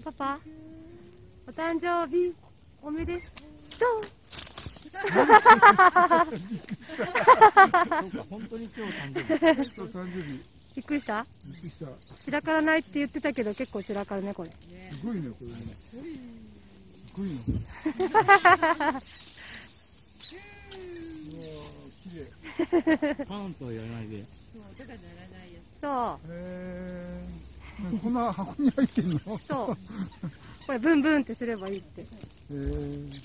パパ、お誕生日おめでとう。 そうか、本当に今日誕生日。 そう、誕生日。 びっくりした？ びっくりした。 散らからないって言ってたけど、結構散らかるね、これ。 すごいね、これね。すごいね。綺麗。 パンとはやらないで。 そう。 こんな箱に入ってんの？ そう。これブンブンってすればいいって。